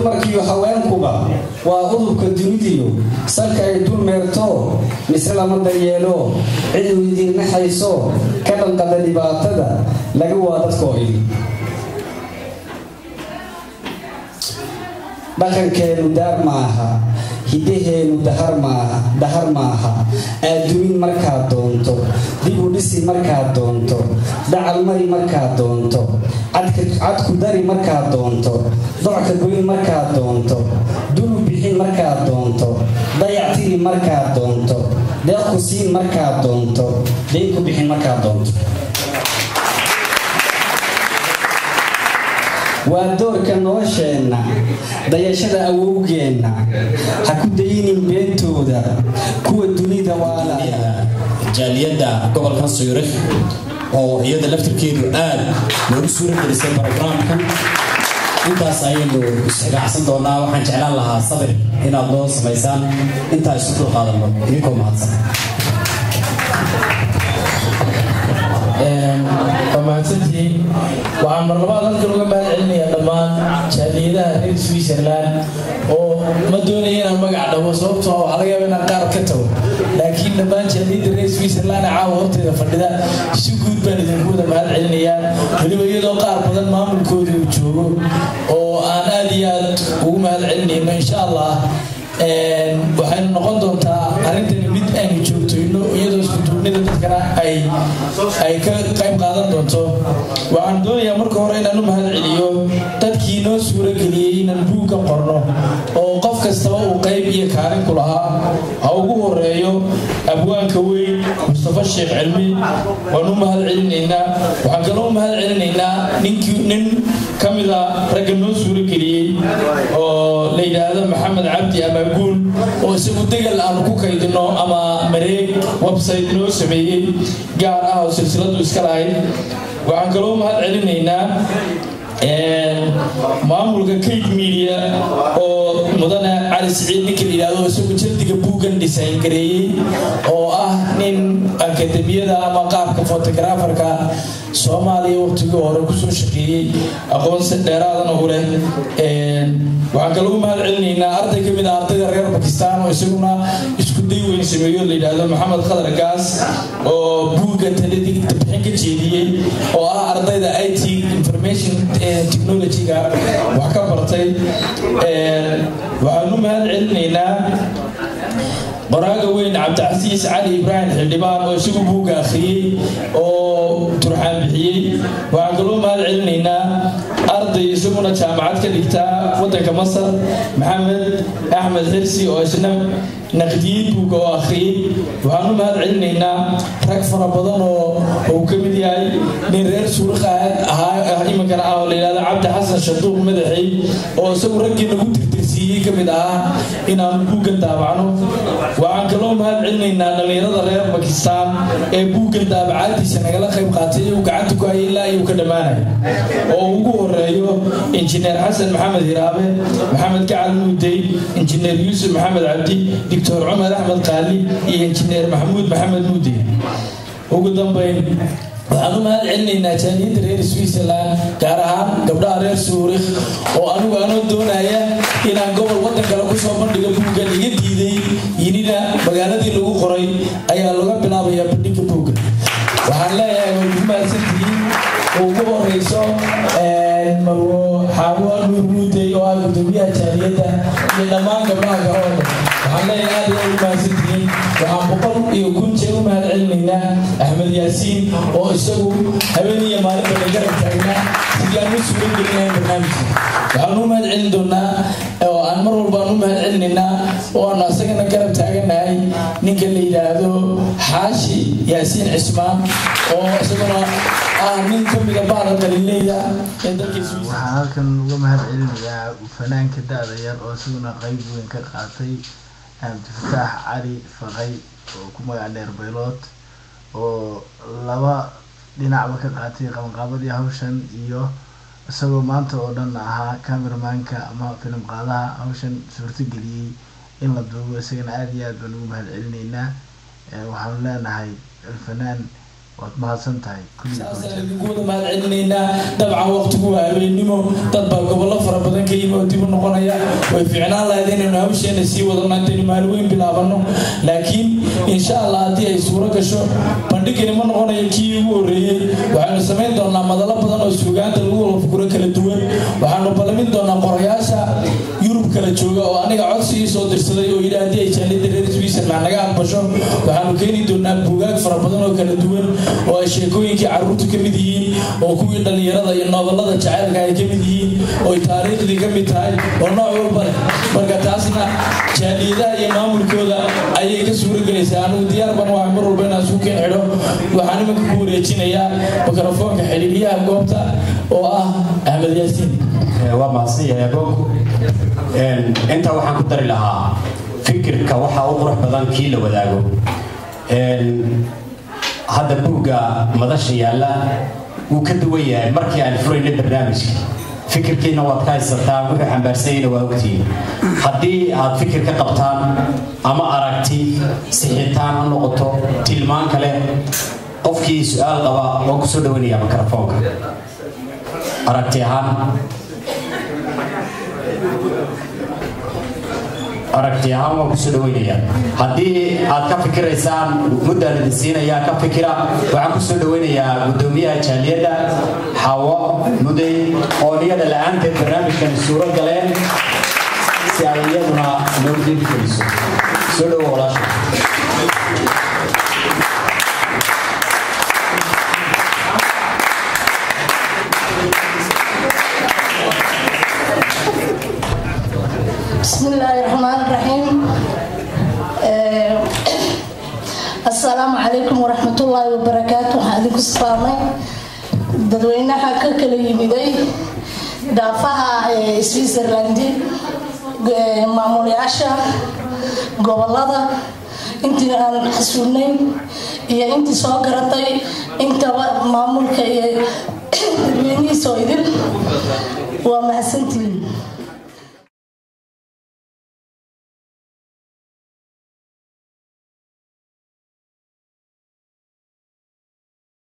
markii haweenkuba waa udubka dunidiyo salka ay dul meerto misla lama daryeelo cid weydin naxayso ka dhanqada dhibaatada laga waa dadkoo idin dhaqankeenu daar maaha hidaheenu dahar maaha aadumin markaa doonto dib u dhisi markaa doonto dacal mari markaa doonto cadku dari markaa doonto docka goyn markaa doonto dulu bixin markaa doonto dayactiri markaa doonto deeqku siin markaa doonto deynku bixin markaa doonto waa doorka nolosheenna dayashada awowgeenna ha ku dayinin beentooda kuwa dunida waalaya jaaliyadda gobolkan Sooyirix oo iyada laftirkeedu aad loogu suura gelisay barnaamijkan intaas ayaynu isgaacsan doonaa waxaan jeclaan lahaa sabir inaad noo samaysaan intaa isu dul qaadano idinkoo mahadsan ومعتدي وعن مرلبات هلكن uga mahad celinaya dhamaan jaaliyadaha reer Switzerland oo ma doonayeen magac dhawo sababtoo ah laga yaabaa in qaar ka tago laakiin dhamaan jaaliyada reer Switzerland caawa horteeda fadhida si guud baan idinku wada mahad celinaya waliba iyadoo qaar badan maamulkooda uu joogo oo aan aad iyo aad ugu mahad celinayno insha Allah waxay noqon doontaa arintan mid aynu joogtayno iyadoo isku duubnida dadkana ay ka qayb qaadan doonto waxaan doonayaa marka hore inaan u mahad celiyo dadkii noo suura geliyay inaan buugga qorno oo qof kastaba uu qayb iyo kaalin ku lahaa ha ugu horeeyo abwaanka weyn Mustafa Sheekh Cilmi waan u mahad celinaynaa waxaan kaloo u mahad celinaynaa nin kamida ragga noo suura geliyay oo la yiraahdo Maxamed Cabdi Amaguul oo isagu degal aan ku kaydino ama mareeg website noo sameeyay gaar ah oo silsiladu iska lahayd waxaan kaloo mahad celinaynaa maamulka Kate Media oo mudane Ali Saciid ninka yiraahdo isagu jildiga buugan design gareeyay oo ah nin akademiyada ama qaabka photographerka Soomaaliya waqtigii hore ku soo shaqeeyay aqoonsi dheeraad ah u leh waxaan kaloo mahad celinaynaa arday kamid ah ardayda reer Pakistan oo isaguna isku day weyn sameeyo la yiraahdo Maxamed Khadar Gaas oo buugga taladiga bixin ka jeediyay oo ah ardayda IT information technology ga wax ka bartay waxaan u mahad celinaynaa baraaga weyn Cabdicasiis Cali Ibrahim Xildhibaan oo isagu buugga akhriyay oo turxaan bixiyay waxaan kaloo mahad celinaynaa arday isaguna jaamacad ka dhigta wadanka Masar Maxamed Axmed Xirsi oo isna naqdiyay buugga oo akhriyay waxaan u mahad celinaynaa rag fara badan oo ka mid yahay nin reer Suuriq ah imankana ah oo la yiraahdo Cabdi Xasan Shaduuq madaxay oo isagu raggii nagu tirtirsiiyay kamid ah inaan buugga daabacno waxaan kaloo mahad celinaynaa dhalinyarada reer Pakistan ee buugga daabacaadiisa nagala qayb qaatay oo gacanta ku hayay ilaa uu ka dhamaanay oo ugu horeeyo injineer Xasan Maxamed Hiraabe Maxamed Gacal Muudey injineer Yuusuf Maxamed Cabdi Dr. Umar Ahmed Qaali iyo injineer Maxamuud Maxamed Muudey ugu dambeyn waxaan u mahad celinaynaa jaaliyada reer Switzerland gaar ahaan gabdhaha reer Suuriq oo anigu aan doonaya inaan gobol wadan kale ku soo bandhigo buugga iga diiday inina magaaladii lagu qoray ayaa laga bilaabayaa bandhigga buugga waxaan leeyahay way ku mahadsantihiin oo ugu horeyso marwo Xaawo Muudey oo ah gudoomiyaha jaaliyada iyo dhammaan gabdhaha kale waxaan leeyahay aad ugu mahadsantihiin waxaan boqol iyo kun jeer u mahad celinaynaa Axmed Yaasiin oo isagu habeenii maalinta la garab taagnaa sidii aan u suura gelinayn barnaamijka waxaan u mahad celin doonaa oo aan mar walba u mahad celinaynaa oo aan asagana garab taaganahay ninka la yiraahdo Xaashi Yaasiin Cismaan oo isaguna nin kamid ah baarada Galileyda ee dalkiisa waxaan halkan uga mahad celinayaa fanaanka daada yar oo isaguna qayb weyn ka qaatay Abdifataax Cali Faqay oo ku magac dheer Beelood oo laba dhinacba ka qaatay qabanqaabadii hawshan iyo isagoo maanta oo dhan ahaa cameramanka ama film qaadaha hawshan suurta geliyay in la duubo isagana aad iyo aad baan ugu mahad celinaynaa waxaan leenahay fanaan waad mahadsantahay guud ma celinaynaa dabcan waqtigu habeenimo dad baa gobollo fara badan ka yimid dib u noqonaya way fiicnaan lahayd inaynu hawsheena sii wadano intaan maalweyn bilaabano laakiin insha Allah hadii ay suuro gasho bandhigani ma noqonayo kii ugu horeeyay waxaanu samayn doonaa madalo badan oo suugaanta lagu wada fikiro kala duwan waxaanu balamin doonaa qorayaasha Yurub kala jooga oo aniga codsi soo dirsaday oo ilaahay ay jaalida reer Switzerland naga aqbasho waxaanu keeni doonaa buugaag fara badan oo kala duwan oo ay sheekooyinkii carruurtu ka mid yihiin oo kuwii dhalinyarada iyo novelada jacaylka ay ka mid yihiin oo taariikhdii ka mid tahay oo nooc walba leh marka taasna jaaliyadaha iyo maamulkooda ayay ka suuragelaysaa anigu diyaar baan waa mar walba inaan isku keen xidho waxaan iminka ku wareejinayaa mikrofoonka xidhiidhiyaha goobta oo ah Ahmed Yaasiin waa mahadsanyahay bog inta waxaan ku dari lahaa fikirka waxa ugu qurux badan kii la wadaago هذا بوجا مدرسة يلا وكدوية مركي على فريق البرنامج فكر كي نوات كاي سرطان وفي حنبرسين ووقتي هدي هاد فكر كقبطان أما أراكتي سحيتان النقطة تلمان كله قفكي سؤال قبا وكسو دويني يا مكرفوك أراكتي هان aragtiyahan waa ku soo dhaweynaya hadii aad ka fikiraysaan muddo la siinaya ka fikira waxaan ku soo dhaweynayaa gudoomiyaha jaaliyada Hawa Muday oo niyada la'aanta barnaamijkan suuro galeen si ay iyaduna loo diidiso soo dhawaada بسم الله الرحمن الرحيم السلام عليكم ورحمة الله وبركاته عليكم السلام dadweynaha ka kala yimiday daafaha Switzerland maamulayaasha gobolada intii aan xasuunayn iyo intii soo garatay intaba maamulka iyo dadweynihiisa idil waa mahadsantihiin